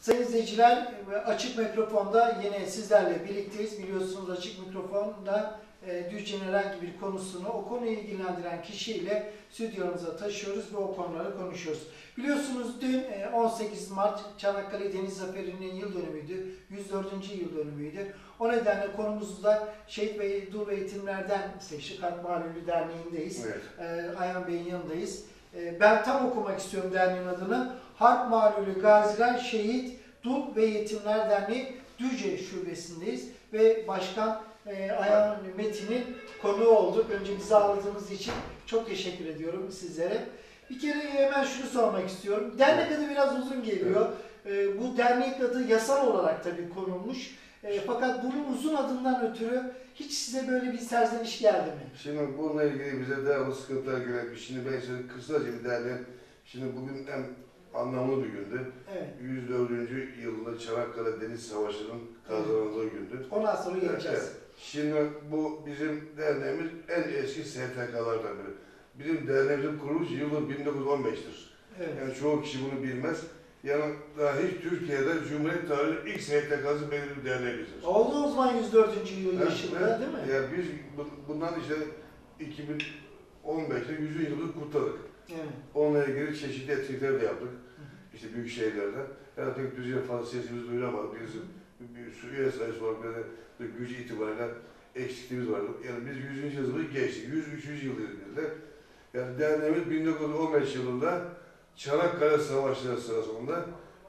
Sayın izleyiciler, Açık Mikrofon'da yine sizlerle birlikteyiz. Biliyorsunuz Açık Mikrofon'da Düzce'nin herhangi bir konusunu o konuyu ilgilendiren kişiyle stüdyomuza taşıyoruz ve o konuları konuşuyoruz. Biliyorsunuz dün 18 Mart Çanakkale Deniz Zaferi'nin yıl dönümüydü, 104. yıl dönümüydü. O nedenle konumuzu da Şehit ve Dul ve Yetimlerden Seçtik Harp Mahallülü Derneği'ndeyiz. Evet. Ayhan Bey'in yanındayız. Ben tam okumak istiyorum derneğin adını. Harp Mahallülü Gaziler Şehit Dul ve Yetimler Derneği Düzce Şubesindeyiz ve Başkan Ayhan Metin'in konuğu olduk. Önce bizi ağırladığınız için çok teşekkür ediyorum sizlere. Bir kere hemen şunu sormak istiyorum. Dernek adı biraz uzun geliyor. Bu dernek adı yasal olarak tabii konulmuş. Fakat bunun uzun adından ötürü hiç size böyle bir serzeniş geldi mi? Şimdi bununla ilgili bize devamlı sıkıntılar gelmiş. Şimdi ben size kısaca bir derneğim. Şimdi bugün en anlamlı bir gündü. Evet. 104. yılında Çanakkale Deniz Savaşı'nın kazanıldığı gündü. Ondan sonra geleceğiz. Evet. Şimdi bu bizim derneğimiz en eski STK'lardan biri. Bizim derneğimizin kuruluş yılı 1915'tir. Evet. Yani çoğu kişi bunu bilmez. Yani daha hiç Türkiye'de Cumhuriyet tarihinin ilk STK'sı belirli bir derneğimizdir. Oldu o zaman 104. yıl yaşında değil mi? Yani biz bundan işte 2015'te 100. yılını kutladık. Evet. Onunla ilgili çeşitli etkinlikler de yaptık. İşte büyük şehirlerde. Yani pek Düzce'ye fazla sesimizi duyuramadık. Bizim bir üye sayısı olarak böyle gücü itibariyle eksikliğimiz vardı. Yani biz 100. yılını geçtik. 103. yıldayız biz de. Yani derneğimiz 1915 yılında Çanakkale Savaşları sırasında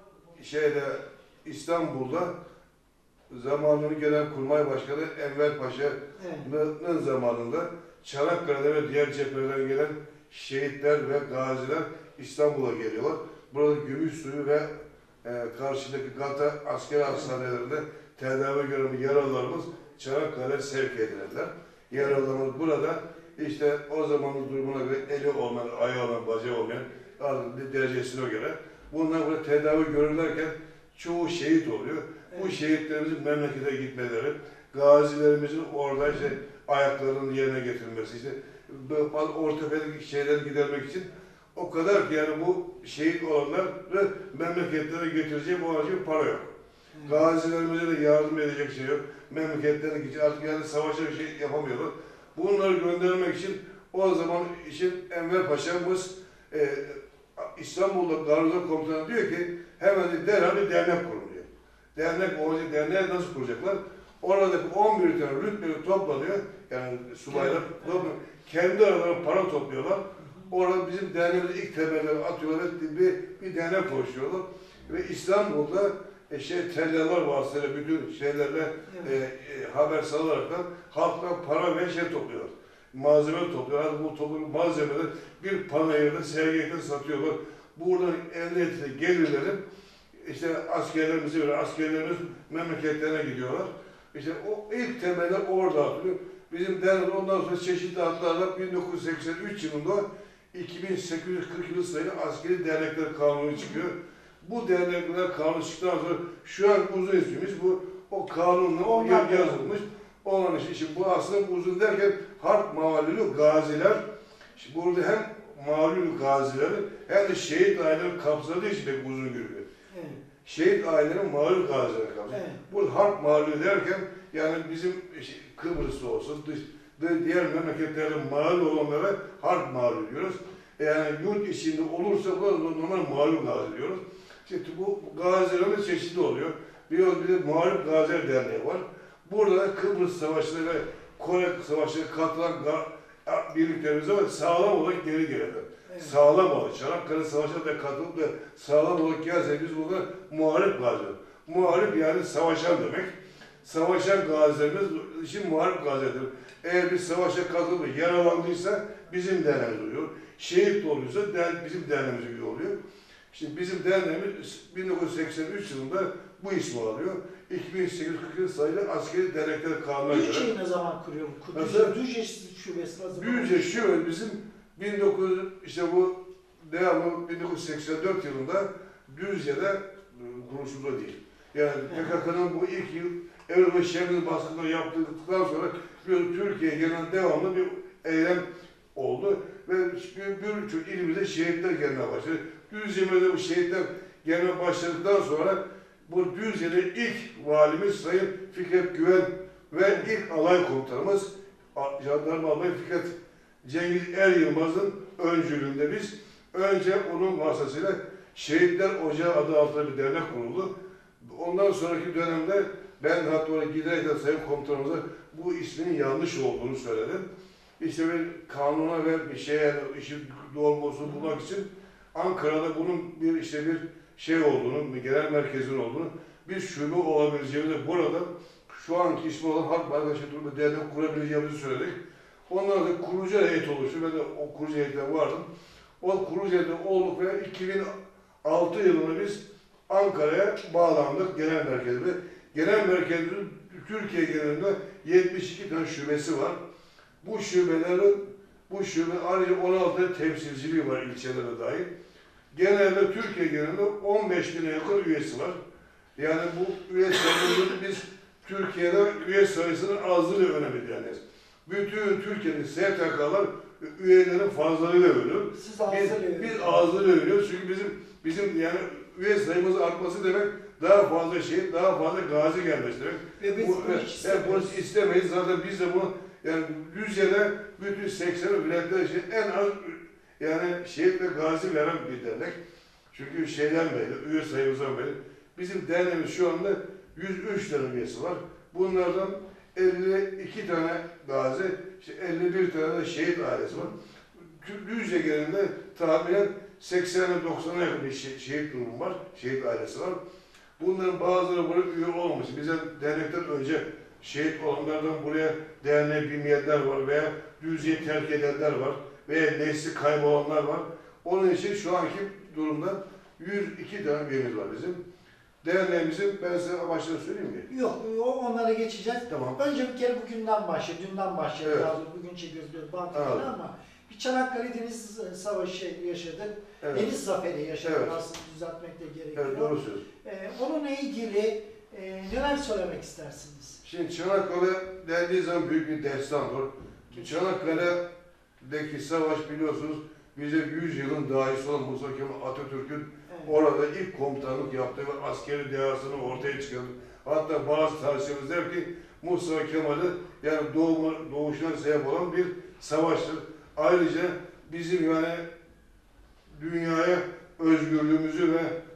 İstanbul'da zamanının Genelkurmay Başkanı Enver Paşa'nın zamanında Çanakkale'de ve diğer cephelerden gelen şehitler ve gaziler İstanbul'a geliyorlar. Burada Gümüşsuyu ve karşıdaki Gata asker hastanelerinde tedavi gören yaralılarımız Çanakkale'ye sevk edilirler. Yaralılarımız burada işte o zamanın durumuna göre eli olmayan, ayağı olmayan, bacağı olmayan derecesine göre bunlar burada tedavi görürlerken çoğu şehit oluyor. Evet. Bu şehitlerimizin memlekete gitmeleri, gazilerimizin orada işte ayaklarının yerine getirilmesi, işte ortopedik şeyleri gidermek için o kadar ki yani bu şehit olanları memleketlere getireceği bu aracı para yok. Evet. Gazilerimize de yardım edecek şey yok. Memleketlerine gidecek artık yani savaşa bir şey yapamıyorlar. Bunları göndermek için o zaman Enver Paşa'mız İstanbul'da Garuda Komutanı diyor ki hemen derhal bir dernek kurun diyor. Derneği nasıl kuracaklar? Oradaki 11 tane rütbeli toplanıyor. Yani subaylar toplanıyor. Kendi aralarında para topluyorlar. Orada bizim derneğimize ilk temelleri atıyorlar ve bir dernek oluşturuyorlar. Ve İstanbul'da tellerler vasıtayla bütün şeylerle haber salaraktan halktan para ve topluyorlar. Malzeme topluyorlar. Bu toplu malzemeleri bir panayırda, sergide satıyorlar. Buradan elde ettiği gelirleri askerlerimize göre askerlerimiz memleketlerine gidiyorlar. İşte o ilk temeller orada atılıyor. Bizim dernek ondan sonra çeşitli adlarla 1983 yılında 2840 yılı sayılı askeri dernekler kanunu çıkıyor. Bu dernekler kanunu çıktıktan sonra şu an uzun ismimiz bu o kanunla yazılmış olan işi. Bu aslında uzun derken Harp Mahallülü Gaziler. Şimdi burada hem Mahallülü Gazileri hem de şehit aileleri kapsadığı için pek uzun görülüyor. Evet. Şehit aileleri Mahallülü Gazileri kapsıyor. Evet. Bu Harp Mahallülü derken yani bizim Kıbrıs'ta olsun, diğer memleketlerde mahalle olanlara Harp Mahallülü diyoruz. Yani yurt içinde olursa normal Mahallülü Gazi diyoruz. İşte bu gazilerimiz çeşitli oluyor. Bir de Mağlup Gaziler Derneği var. Burada Kıbrıs Savaşı'na ve Kore Savaşı'na katılan birliklerimiz var. Sağlam olarak geri gelirler. Evet. Sağlam olarak. Çanakkale Savaşı'na da katılıp da sağlam olarak gelse biz burada muharip gaziler. Muharip yani savaşan demek. Savaşan gazilerimiz için muharip gazilerdir. Eğer bir savaşa katılıp yaralandıysa bizim derneğimiz oluyor. Şehit oluyorsa bizim derneğimiz oluyor. Şimdi bizim derneğimiz 1983 yılında bu ismi alıyor. 2840 sayılı askeri dernekler kanununa göre. Düzce'yi ne zaman kuruyor? Düzce şubesi nasıl? Düzce şube bizim 1984 yılında Düzce'de kuruluşunda değil. Yani PKK'nın bu ilk yıl Evril ve Şemdin baskıları yaptıktan sonra Türkiye'ye gelen devamlı bir eylem oldu ve birçok ilimizde şehitler gelmeye başladı. Düzce'de bu şehitler gelmeye başladıktan sonra bu Düzce'de ilk valimiz Sayın Fikret Güven ve ilk alay komutanımız Jandarma Albayı Fikret Cengiz Er Yılmaz'ın öncülüğünde biz önce onun vasıtasıyla Şehitler Ocağı adı altında bir dernek kuruldu. Ondan sonraki dönemde ben hatta oraya giderken Sayın Komutanımıza bu ismin yanlış olduğunu söyledim. İşte bir kanuna ve bir şeye, işin doğrultusunu bulmak için Ankara'da bunun bir şey olduğunu, bir genel merkezin olduğunu, bir şube olabileceğini burada şu anki ismi olan Halk Bayraktaşı Dernek kurabileceğimizi söyledik. Ondan da kurucu heyet oluştu. Ben de o kurucu heyette vardım. O kurucu heyette olduk ve 2006 yılında biz Ankara'ya bağlandık genel merkezde. Genel merkezin Türkiye genelinde 72 tane şubesi var. Bu şube ayrıca 16 temsilciliği var ilçelere dair. Genelde Türkiye genelinde 15 bine yakın üyesi var. Yani bu üye sayısını biz Türkiye'de üye sayısının azlığı önemli deniyoruz. Bütün Türkiye'nin STK'lar üyelerin fazlalığıyla övünüyor. Biz azlığıyla övünüyoruz çünkü bizim yani üye sayımız artması demek daha fazla daha fazla gazi gelmesi demek. Ve biz bunu istemeyiz. Zaten biz de bunu yani Düzce'de bütün 80 vilayetler için en az yani şehit ve gazi veren bir dernek. Çünkü şeyden beri, üye sayımızdan beri. Bizim derneğimiz şu anda 103 tane üyesi var. Bunlardan 52 tane gazi, 51 tane de şehit ailesi var. Düzce genelinde tahminen 80'e 90'a yakın bir şehit durumu var, şehit ailesi var. Bunların bazıları buraya üye olmamış. Bize dernekten önce şehit olanlardan buraya derneğe bilmeyenler var veya Düzce'yi terk edenler var veya nesli kaybolanlar var. Onun için şu anki durumda 102 tane üyemiz var bizim. Derneğimizin, ben size amaçlarını söyleyeyim mi? Yok, onlara geçeceğiz. Tamam. Önce bir kere bugünden başlayalım, dünden başlayalım. Evet. Bugün çekiyoruz bir bağlantıları ama bir Çanakkale Deniz Savaşı yaşadık. Evet. Deniz Zaferi yaşadık, Evet. aslında düzeltmek de gerekiyor. Evet, doğru söylüyorsun. Onunla ilgili neler söylemek istersiniz? Şimdi Çanakkale dendiği zaman büyük bir destandır. Çanakkale'deki savaş biliyorsunuz bize 100 yılın dahisi olan Mustafa Kemal Atatürk'ün orada ilk komutanlık yaptığı ve askeri dehasını ortaya çıkardı. Hatta bazı tarihçilerimiz der ki Mustafa Kemal'i yani doğuşuna sebep olan bir savaştır. Ayrıca bizim yani dünyaya özgürlüğümüzü ve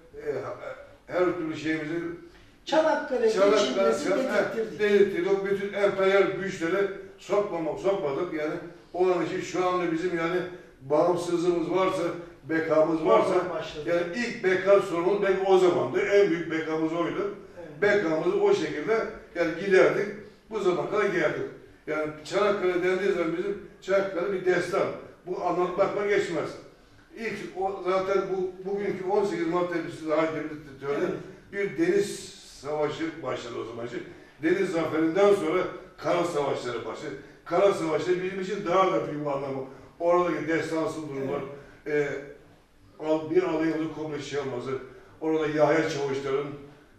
her türlü şeyimizi Çanakkale geçilmesi dedirttirdi. O bütün emperyal güçleri sokmadık yani. O an için şu anda bizim yani bağımsızlığımız varsa, bekamız varsa, yani ilk beka sorunumuz belki o zamandı. En büyük bekamız oydu. Evet. Bekamızı o şekilde yani giderdik. Bu zamana kadar geldik. Yani Çanakkale dendiği zaman bizim Çanakkale bir destan. Bu anlatmakla geçmez. Zaten bugünkü 18 Mart'ta biz daha önce bir deniz savaşı başladı o zaman için. Deniz zaferinden sonra kara savaşları başladı. Kara savaşları bizim için daha da büyük bir anlamı. Oradaki destansız durumlar, bir alayımızın komple şey olması, orada Yahya Çavuşlar'ın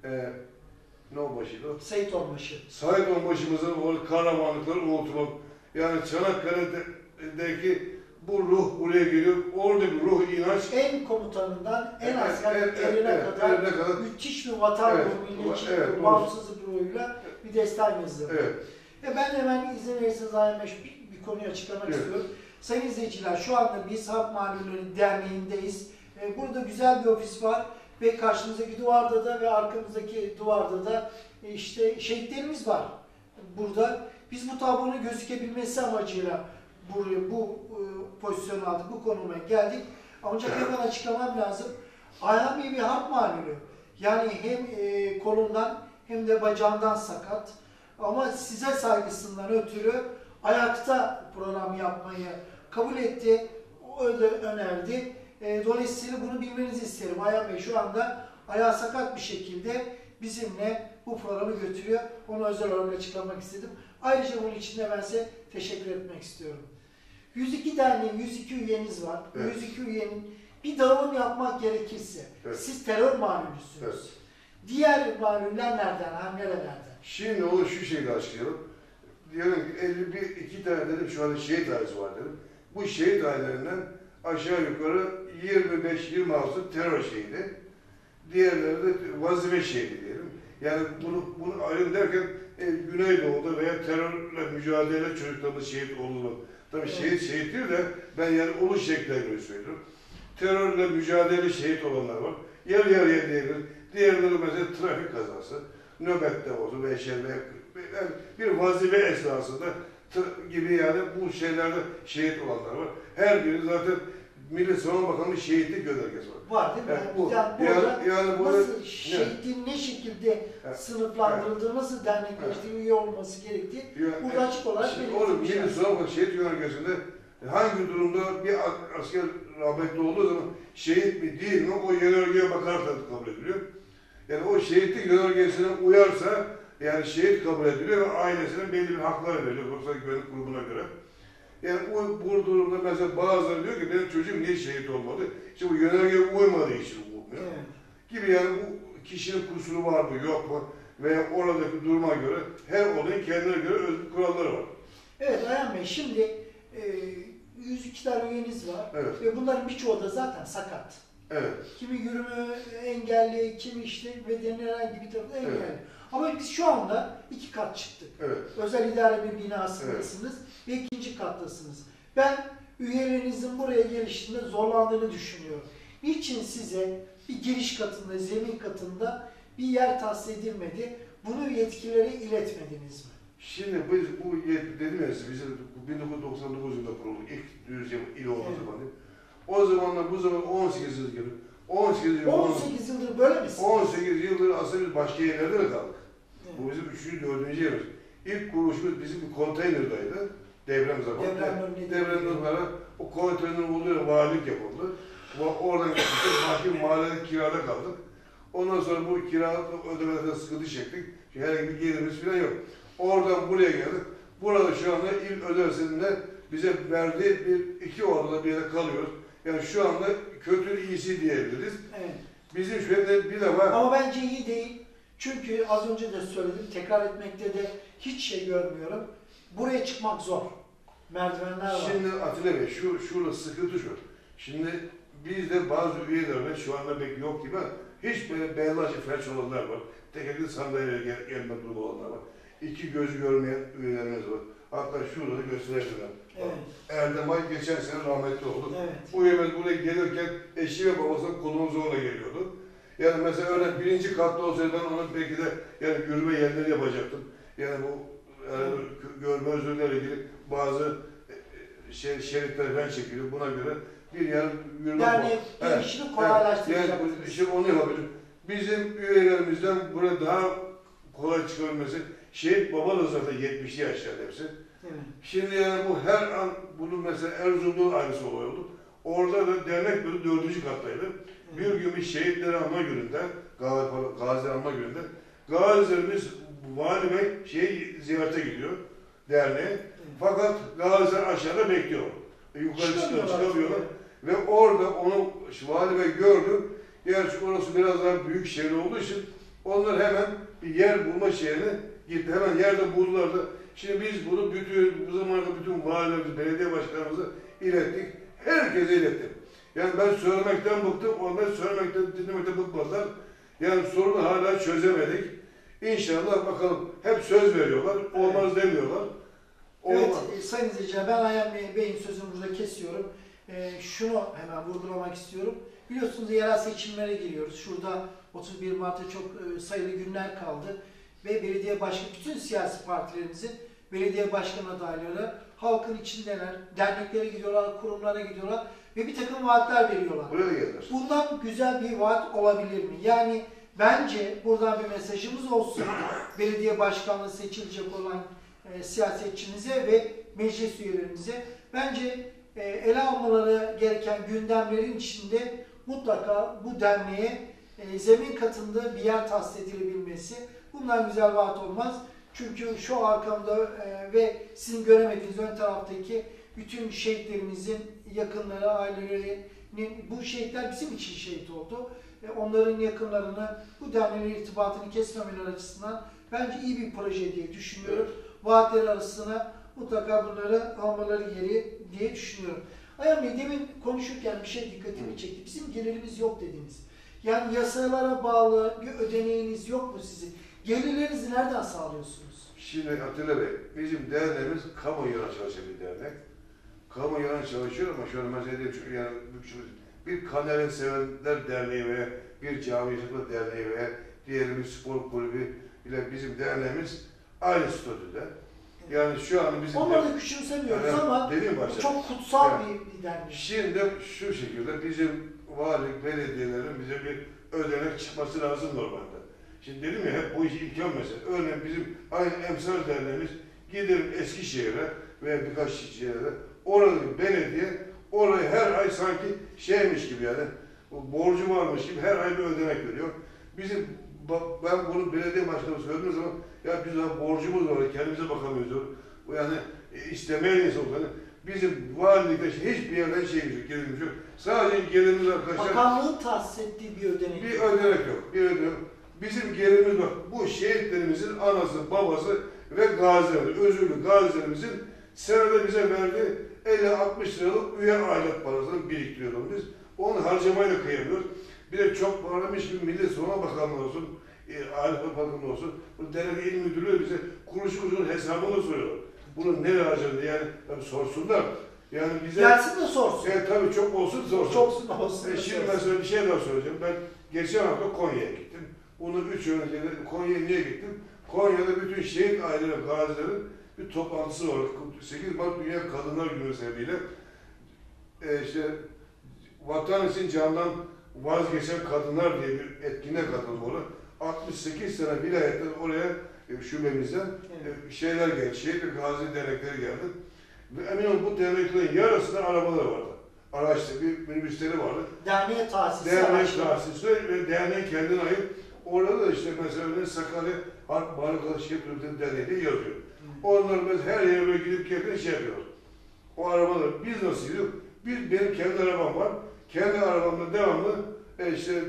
ne o başıydı o? Seyit Onbaşı. Seyit Onbaşımızın o kahramanlıkları unutulmak. Yani Çanakkale'deki bu ruh buraya geliyor. Oradaki ruh, inanç. En komutanından en askerlerine kadar müthiş bir vatan ruhu, milliyetçilik, bağımsızlık ruhuyla bir destan yazdı. Evet. Ben hemen izin verirseniz bir konuyu açıklamak istiyorum. Sayın izleyiciler, şu anda biz Halk Malumları Derneği'ndeyiz. Burada güzel bir ofis var ve karşımızdaki duvarda da ve arkamızdaki duvarda da işte şehitlerimiz var. Burada biz bu tablonun gözükebilmesi amacıyla bu pozisyonu aldık, bu konuma geldik. Ancak hemen açıklamam lazım. Ayhan Bey bir harp malulü. Yani hem kolundan hem de bacağından sakat. Ama size saygısından ötürü ayakta program yapmayı kabul etti, öyle önerdi. Dolayısıyla bunu bilmenizi isterim. Ayhan Bey şu anda ayağı sakat bir şekilde bizimle bu programı götürüyor. Onu özel olarak açıklamak istedim. Ayrıca bunun için de ben size teşekkür etmek istiyorum. 102 derneğin 102 üyeniz var. Evet. 102 üyenin bir dağılım yapmak gerekirse, siz terör malulüsünüz. Evet. Diğer maluller nereden, nerelerden? Şimdi onu şu şekilde açıklayalım. Diyelim ki 52 tane dedim şu anda şehit ailesi var dedim. Bu şehit ailelerinden aşağı yukarı 25-26 terör şehidi. diğerleri de vazife şehidi diyelim. Yani bunu ayrı derken Güneydoğu'da veya terörle mücadele çocuklarımız şehit oldu. Tabii şehit değil de ben yani oluş şekillerini söylüyorum. Terörle mücadele şehit olanlar var. Yarı yarıya diyebilir. Diğerleri mesela trafik kazası, nöbette oldu veya yani bir vazife esnasında gibi yani bu şeylerde şehit olanlar var. Her biri zaten Milli Savunma Bakanlığı şehitlik göstergesi var. Var değil mi? Yani burada nasıl şehitliğin ne şekilde sınıflandırıldığı, nasıl dernekleştiği, üye olması gerektiği burada açık olarak belirtilmiş. Milli Savunma Bakanlığı şehit yönergesinde hangi durumda bir asker rahmetli olduğu zaman şehit mi değil mi o yönergeye bakarak kabul ediliyor. Yani o şehitlik yönergesine uyarsa yani şehit kabul ediliyor ve ailesine belli bir haklar veriliyor. Yoksa güvenlik grubuna göre. Yani bu durumda mesela bazıları diyor ki benim çocuğum niye şehit olmadı? İşte bu yönergeye uymadığı için olmuyor. Evet. Gibi yani bu kişinin kusuru var mı yok mu? Veya oradaki duruma göre her olayın kendine göre özgür kuralları var. Evet Ayhan Bey, şimdi 102 tane üyeniz var ve bunların birçoğu da zaten sakat. Evet. Kimi yürüme engelli, kimi işte bedeni herhangi bir tarafta engelli. Evet. Ama biz şu anda 2 kat çıktık. Evet. Özel idare bir binasındasınız ve 2. kattasınız. Ben üyelerinizin buraya gelişinde zorlandığını düşünüyorum. Niçin size bir giriş katında, zemin katında bir yer tahsis edilmedi? Bunu yetkililere iletmediniz mi? Şimdi biz bu dedim ya size, 1999 yılında kuruldu. İlk Düzce il olduğu zaman. O zamanlar bu zaman 18 yıl gibi. 18 yıldır böyle misin? 18 yıldır aslında biz başka yerlerde mi kaldık? Evet. Bu bizim 3. 4. yerimiz. İlk kuruluşumuz bizim bir konteynerdaydı. Deprem zamanı. Depremden sonra o konteynerin olduğu yere valilik yapıldı. Oradan gittik, başka bir mahallede kirada kaldık. Ondan sonra bu kira ödemelerde sıkıntı çektik. Çünkü herhangi bir gelirimiz falan yok. Oradan buraya geldik. Burada şu anda il ödemesinde bize verdiği 2 odada bir yere kalıyoruz. Yani şu anda kötü iyisi diyebiliriz. Evet. Bizim şöyle bir de var. Ama bence iyi değil. Çünkü az önce de söyledim, tekrar etmekte de hiç şey görmüyorum. Buraya çıkmak zor. Merdivenler var. Şimdi Atilla Bey, şurada sıkıntı şu. Şimdi bizde bazı üyelerle şu anda pek yok gibi hiç böyle beyazlaşık felç olanlar var. Tekerlekli sandalyeye gelme durumu olanlar var. 2 gözü görmeyen üyelerimiz var. Hatta şurada da gösterebilirim. Evet. Erdem Ay geçen sene rahmetli oldu. Evet. Bu üyemiz buraya gelirken eşi ve babasının kolunu zorla geliyordu. Yani mesela öyle 1. katta olsaydı ben onun belki de yani yürüme yerleri yapacaktım. Yani bu görme özürlerle ilgili bazı şeritler ben çekiliyor. Buna göre bir yer yürüme yani işini kolaylaştıracak. Yani işte onu yapabilirim. Bizim üyelerimizden burada daha kolay çıkabilmesi, şehit baba da zaten 70'li yaşlarda hepsi. Evet. Şimdi yani bu her an, bunu mesela Erzurum'da aynısı oldu. Orada da dernek bölü 4. kattaydı. Evet. Bir gün bir şehitleri anma gününde, Gazi anma gününde, Gazilerimiz Vali Bey ziyarete gidiyor derneğe. Evet. Fakat Gaziler aşağıda bekliyor. Yukarı çıkamıyorlar. Ve orada onu Vali Bey gördü. Gerçi orası biraz daha büyük şehir olduğu için onlar hemen bir yer bulma şeyine gitti. Hemen yerde buldular da. Şimdi biz bunu bu zamanda bütün valilerimizi, belediye başkanımızı ilettik. Herkese ilettik. Yani ben söylemekten bıktım, onlar söylemekten, dinlemekten bıkmadılar. Yani sorunu hala çözemedik. İnşallah bakalım, hep söz veriyorlar, olmaz demiyorlar. Evet, Sayın izleyiciler, ben Ayhan Bey'in sözünü burada kesiyorum. Şunu hemen vurgulamak istiyorum. Biliyorsunuz yerel seçimlere giriyoruz. Şurada 31 Mart'ta çok sayılı günler kaldı. Ve belediye başkanı, bütün siyasi partilerimizin belediye başkan adayları halkın içindeler, derneklere gidiyorlar, kurumlara gidiyorlar ve bir takım vaatler veriyorlar. Bundan güzel bir vaat olabilir mi? Yani bence buradan bir mesajımız olsun belediye başkanlığı seçilecek olan siyasetçimize ve meclis üyelerimize. Bence ele almaları gereken gündemlerin içinde mutlaka bu derneğe zemin katında bir yer tahsis edilebilmesi. Bundan güzel vaat olmaz. Çünkü şu arkamda ve sizin göremediğiniz ön taraftaki bütün şehitlerimizin yakınları, ailelerinin, bu şehitler bizim için şehit oldu. Onların yakınlarını, bu derneğin irtibatını kesmemeleri açısından bence iyi bir proje diye düşünüyorum. Vaatler arasına mutlaka bunları almaları geri diye düşünüyorum. Ayhan Bey, demin konuşurken bir şey dikkatimi çekti. Bizim gelirimiz yok dediniz. Yani yasalara bağlı bir ödeneğiniz yok mu sizin? Gelirlerinizi nereden sağlıyorsunuz? Şimdi Atilla Bey, bizim derneğimiz kamu yararına çalışan bir dernek. Kamu yararına çalışıyor ama şöyle mesela diyeyim, yani bir Kanarya Sevenler Derneği veya bir Cami Hizmet Derneği veya diğer bir spor kulübü ile bizim derneğimiz aynı statüde. Yani şu an bizim... Onları da küçümsemiyoruz yani, ama bu çok kutsal bir dernek. Şimdi şu şekilde bizim valilik, belediyelerin bize bir ödenek çıkması lazım normalde. Şimdi dedim ya hep bu iş imkan mesela. Örneğin bizim aynı emsal derneğimiz gidelim Eskişehir'e veya birkaç şehirde oradaki belediye orayı her ay sanki şeymiş gibi yani borcu varmış gibi her ay bir ödenek veriyor. Bizim ben bunu belediye başkanı söylediğim zaman ya biz daha borcumuz var, kendimize bakamıyoruz. Yani istemeyen insan olarak bizim valilikte hiçbir yerden gelirimiz yok. Sadece gelirimiz arkadaşlar. Bakanlığın tahsis ettiği bir ödenek. Bir ödenek yok. Bir ödenek yok. Bizim gelirimiz var. Bu şehitlerimizin anası, babası ve gazilerimiz, özürlü gazilerimizin senede bize verdiği 50-60 liralık üye aidat parasını biriktiriyoruz biz. Onu harcamayla kıyamıyoruz. Bir de çok parlamış bir Milli Savunma Bakanlığı olsun, Aile Bakanlığı olsun, bu Devlet İl Müdürlüğü bize kuruş kuruşun hesabını soruyorlar. Bunu nereye harcadı yani tabii sorsunlar. Yani bize... Gelsin de sorsun. Tabii çok olsun sorsun. Çok olsun. Şimdi mesela bir şey daha söyleyeceğim. Ben geçen hafta Konya'ya gittim. Bunun 3 yıl önce Konya'ya niye gittim? Konya'da bütün şehit aileleri, gazilerin bir toplantısı var. 8 Mart Dünya Kadınlar Günü sebebiyle işte vatan için candan vazgeçen kadınlar diye bir etkinliğe katıldım orada. 68 sene vilayetten oraya şubemizden şeyler geldi, şehit ve gazi dernekleri geldi. Ve emin olun bu derneklerin yarısında arabalar vardı. Araçta bir minibüsleri vardı. Derneğe tahsisi. Dernek tahsisi ve derneğin kendine ait. Orada da işte mesela Sakarya Halk Barakalı Şehit Ülkesi Derneği diye yazıyor. Onlar mesela her yere böyle gidip gelip şey yapıyorlar. O arabalar biz nasıl gidiyoruz? Benim kendi arabam var. Kendi arabamda devamlı işte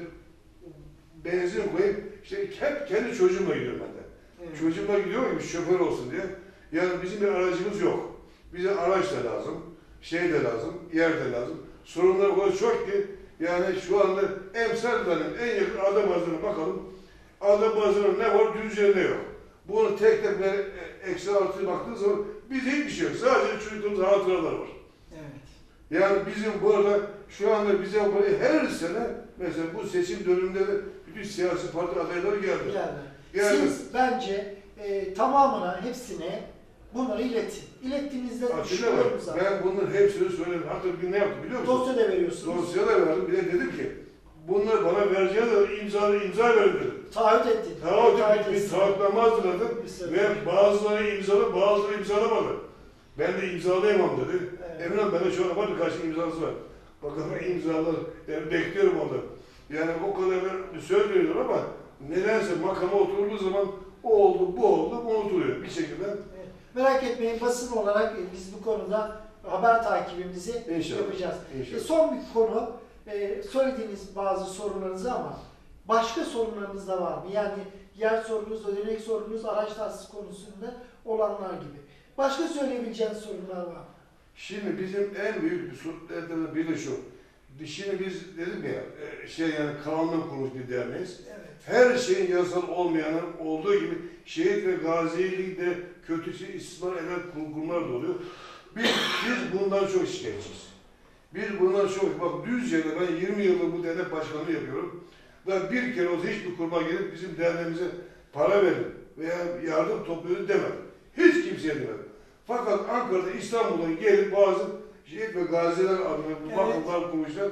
benzin koyup işte hep kendi çocuğumla gidiyorum ben de. Evet. Çocuğumla gidiyorum ki şoför olsun diye. Yani bizim bir aracımız yok. Bize araç da lazım, şey de lazım, yer de lazım. Sorunlar o kadar çok ki yani şu anda emsallerin en yakın Adapazarı'na bakalım. Adapazarı'nda ne var? Düzce ne yok. Bunu tek tek eksi artıya baktığınız zaman bizde hiçbir şey yok. Sadece çocukluğumuz hatıralar var. Evet. Yani bizim burada şu anda bize buraya her sene mesela bu seçim döneminde de bütün siyasi parti adayları geldi. Yani, siz bence tamamına hepsine bunları iletin. İlettiğinizde düşünüyorum zaten. Ben bunların hepsini söyledim. Hatta bir ne yaptım biliyor musun? Dosya da veriyorsunuz. Dosya da verdim. Bir de dedim ki bunları bana vereceğine de imza verin dedim. Taahhüt ettin. Bir taahhütname hazırladım ve bazıları imzaladı, bazıları imzalamadı. Ben de imzalayamam dedi. Evet. Emin ol bende şu an var birkaç imzası var. Bakalım imzalar, yani bekliyorum onu. Yani o kadar söz veriyorlar ama nedense makama oturduğu zaman o oldu, bu oldu, unutuluyor bir şekilde. Evet. Merak etmeyin, basın olarak biz bu konuda haber takibimizi yapacağız. İnşallah. Son bir konu, söylediğiniz bazı sorunlarınızı ama başka sorunlarınız da var mı? Yani yer sorunuz, ödenek sorunuz, araç tahsis konusunda olanlar gibi. Başka söyleyebileceğiniz sorunlar var mı? Şimdi bizim en büyük sorunlardan biri şu. Şimdi biz dedim ya, yani kanunla kurulmuş bir derneğiz. Evet. Her şeyin yasal olmayanın olduğu gibi şehit ve gazilikte kötü istismar eden kurumlar da oluyor. Biz bundan çok şikayetçiyiz. Biz bundan çok, bak Düzce'de ben 20 yıldır bu dernek başkanlığı yapıyorum. Ve bir kere olsa hiçbir kuruma gelip bizim derneğimize para verin veya yardım topluyoruz demedi. Hiç kimseye demedi. Fakat Ankara'da, İstanbul'dan gelip bazı şehit ve gaziler adına vakıflar kurmuşlar.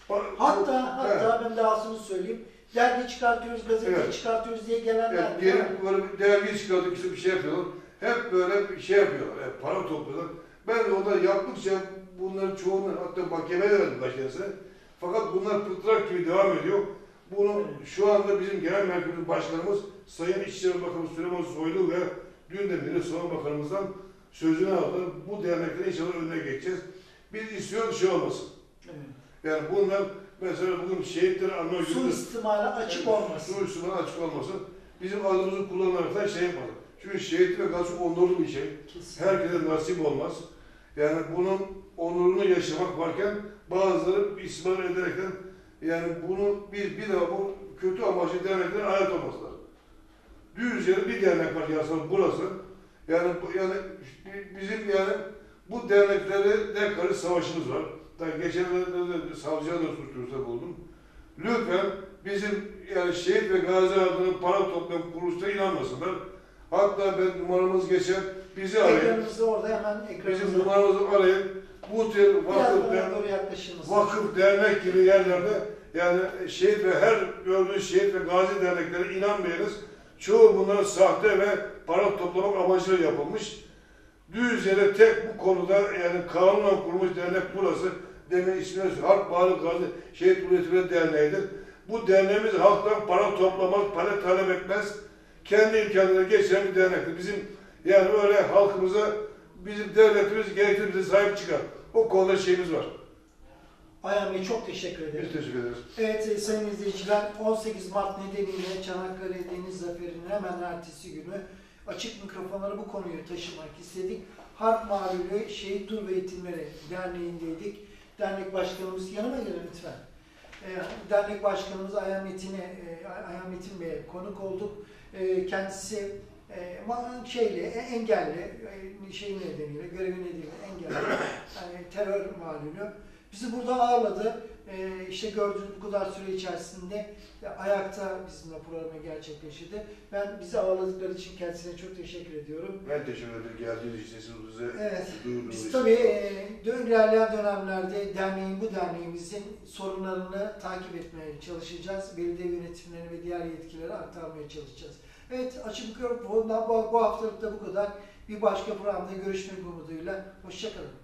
Hatta ben dahasını söyleyeyim. Dergi çıkartıyoruz, gazete çıkartıyoruz diye gelenler var. Gelip böyle dergi çıkartıp işte bir şey yapıyorlar. Hep böyle bir şey yapıyorlar. Hep para topluyorlar. Ben de onları yaptıkça bunların çoğunu hatta mahkemeye de verdim başkasına. Fakat bunlar pıtrak gibi devam ediyor. Bunu şu anda bizim Genel Merkez Başkanımız Sayın İçişleri Bakanı Süleyman Soylu ve dün de Milli Savunma Bakanımızdan sözünü aldı. Bu derneklerin inşallah önüne geçeceğiz. Biz istiyoruz şey olmasın. Evet. Yani bunlar mesela bugün şehitleri anma günü... Suistimale açık olmasın. Suistimale açık olmasın. Bizim adımızı kullanarak şey yapmadı. Çünkü şehit ve gazi onurlu bir şey. Kesinlikle. Herkese nasip olmaz. Yani bunun onurunu yaşamak varken bazıları istismar ederekten Yani bunu bir daha bu kötü amaçlı derneklerin alet olmasınlar. Düzce'de bir dernek var yasal burası. Yani bizim yani bu derneklerle karşı savaşımız var. Daha geçenlerde de savcıya da suç duyurusunda buldum. Lütfen bizim yani şehit ve gazi adına para toplayan kuruluşlara inanmasınlar. Hatta ben numaramız geçen bizi arayın. Ekranınızı orada hemen ekranınızı. Bizim numaramızı arayın. Bu tür vakıf, dernek gibi yerlerde yani şehit ve her gördüğünüz şehit ve gazi derneklere inanmayınız. Çoğu bunlar sahte ve para toplamak amacıyla yapılmış. Düzce'de tek bu konuda yani kanunla kurulmuş dernek burası. Demin ismini Halk Bağlı Gazi Şehit Üretimi Derneği'dir. Bu derneğimiz halktan para toplamaz, para talep etmez. Kendi imkanlarına geçen bir dernektir. Bizim yani öyle halkımıza bizim devletimiz gerektiği bize sahip çıkar. O konuda şeyimiz var. Ayhan Bey çok teşekkür ederim. Biz teşekkür ederiz. Evet sayın izleyiciler 18 Mart nedeniyle Çanakkale Deniz Zaferi'nin hemen ertesi günü açık mikrofonları bu konuyu taşımak istedik. Harp Mağlulü Şehit Dur ve Yetimleri Derneği'ndeydik. Dernek Başkanımız yanıma gelin lütfen. Dernek Başkanımız Ayhan Metin Bey'e konuk olduk. Kendisi engelli, nedeniyle, görevi nedeniyle engelli, yani terör malulü. Bizi burada ağırladı. İşte gördüğünüz bu kadar süre içerisinde ayakta bizimle programı gerçekleştirdi. Ben bizi ağırladıkları için kendisine çok teşekkür ediyorum. Ben teşekkür ederim. Geldiğiniz için sesinizi duyurduğunuz için. Biz tabii ilerleyen dönemlerde bu derneğimizin sorunlarını takip etmeye çalışacağız. Belediye yönetimlerine ve diğer yetkililere aktarmaya çalışacağız. Evet, açık mikrofondan bu haftalık da bu kadar. Bir başka programda görüşmek umuduyla. Hoşça kalın.